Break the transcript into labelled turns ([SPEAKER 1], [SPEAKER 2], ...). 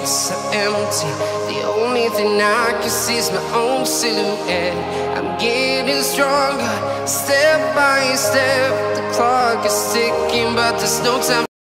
[SPEAKER 1] so empty. The only thing I can see is my own silhouette. I'm getting stronger, step by step. The clock is ticking, but there's no time.